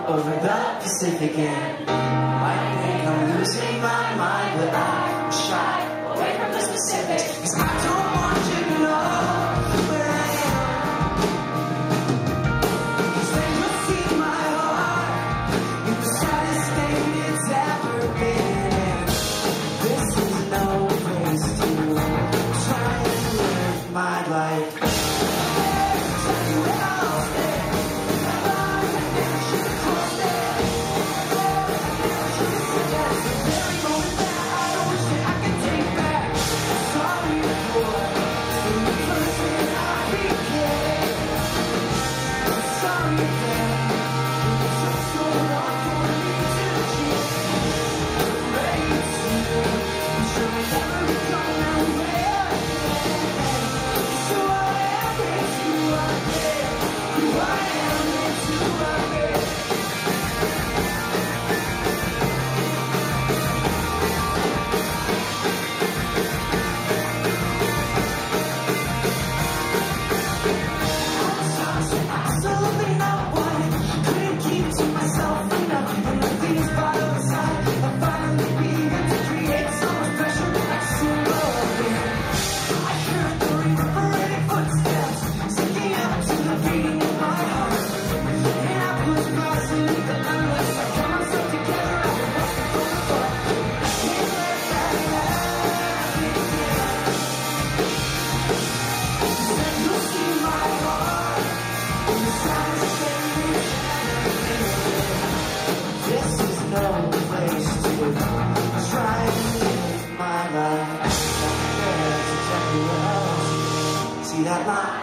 over the Pacific, and I think I'm losing my mind, but I'm shy away from the specifics, 'cause I don't want you to know where I am. 'Cause then you'll see my heart in the saddest thing it's ever been. This is no place to try and live my life. See that line?